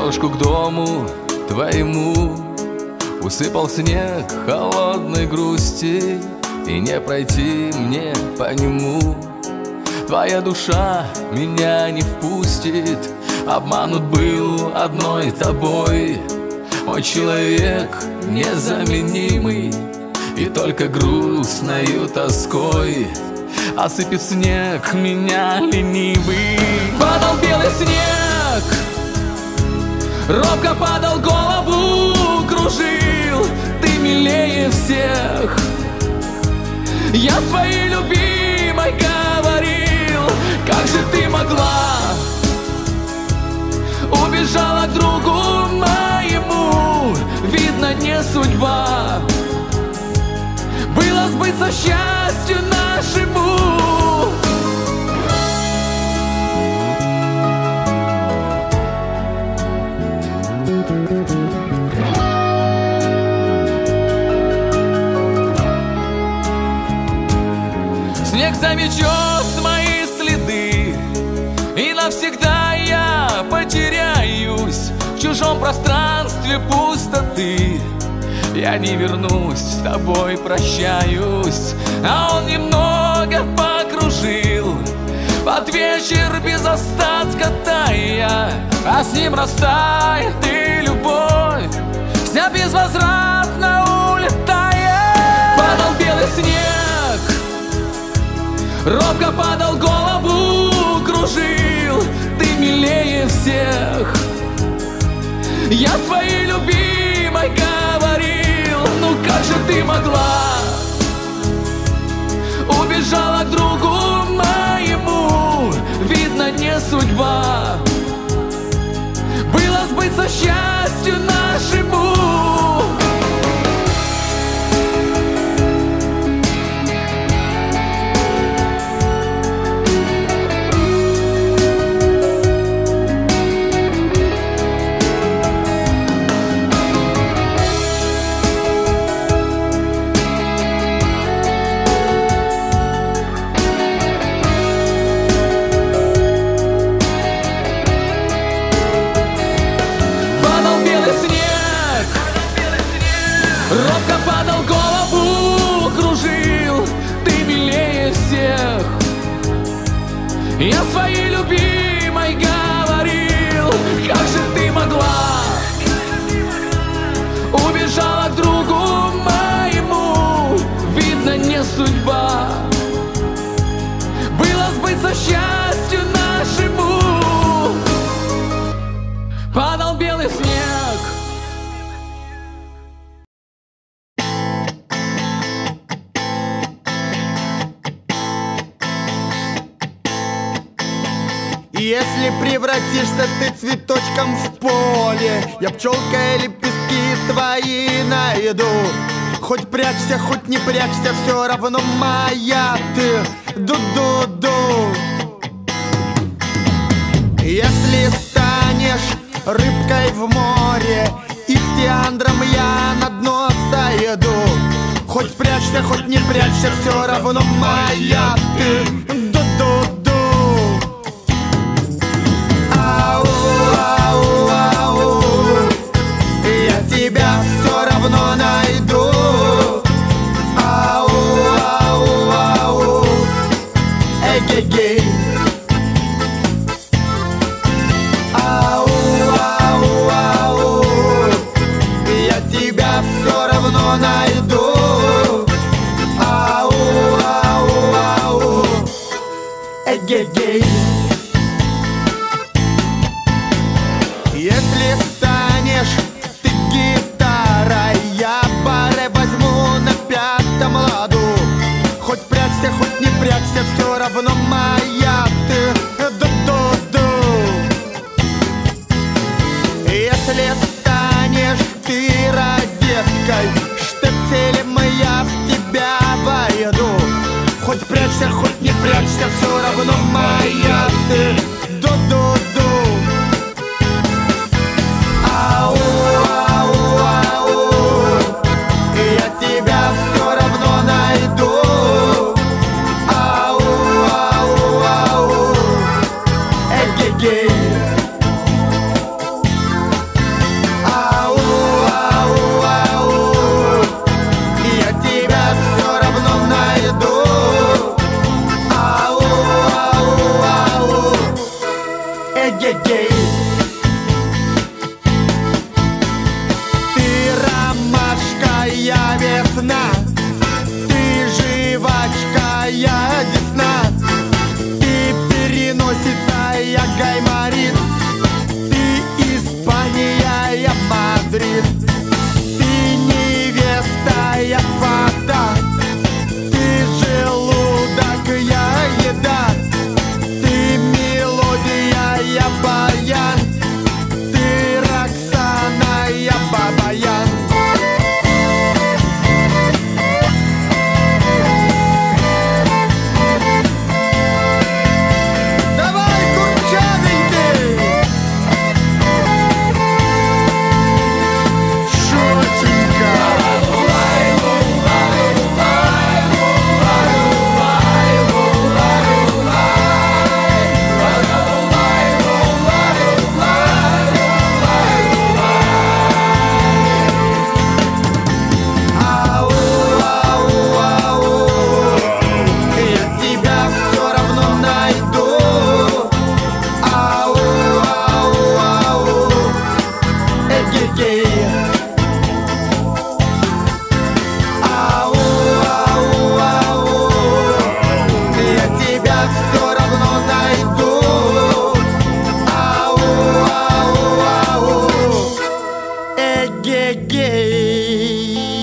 Дорожку к дому твоему усыпал снег холодной грусти, и не пройти мне по нему. Твоя душа меня не впустит, обманут был одной тобой. Мой человек незаменимый, и только грустною тоской осыпет снег меня ленивый. Падал белый снег, робко падал, голову кружил. Ты милее всех, я своей любимой говорил. Как же ты могла, убежала к другу моему. Видно, не судьба было сбыться счастью нашему. Снег заметет мои следы, и навсегда я потеряюсь в чужом пространстве пустоты. Я не вернусь, с тобой прощаюсь. А он немного покружил под вечер без остатка тая, а с ним растает и любовь, вся безвозвратно улетает. Падал белый снег, робко падал, голову кружил. Ты милее всех, я своей любимой говорил. Ну как же ты могла, убежала к другу моему. Видно, не судьба было сбыться счастью нашему. Робко падал, голову кружил. Ты милее всех, я своей любимой говорил. Как же ты могла, убежала к другу моему. Видно, не судьба было сбыться счастью нашему. Падал белый снег. Если превратишься ты цветочком в поле, я пчелкой лепестки твои найду. Хоть прячься, хоть не прячься, все равно моя ты. Ду-ду-ду. Если станешь рыбкой в море, ихтиандром я на дно сойду. Хоть прячься, хоть не прячься, все равно моя ты. Ду-ду-ду. Я тебя все равно найду. Ау, ау, ау. Эгегей. Ау, ау, ау. Я тебя все равно найду. Ау, ау, ау. Эгегей. Если станешь ты гитарой, я баре возьму на пятом ладу. Хоть прячься, хоть не прячься, все равно моя ты. Ду-ду-ду. Если станешь ты розеткой, штепселем я в тебя войду. Хоть прячься, хоть не прячься, все равно моя ты. Ду-ду-ду. Гайморит. Ты Испания, я Мадрид. Ты невеста, я фата. Ты желудок, я еда. Ты мелодия, я баян. Ты Роксана, я Бабаян. Давай, курчавенький! Шотенька! Ау, ау, ау, я тебя все равно найду. Ау, ау, ау, эгегей. Ау, ау, ау, я тебя все равно найду. Ау, ау, ау, эгегей.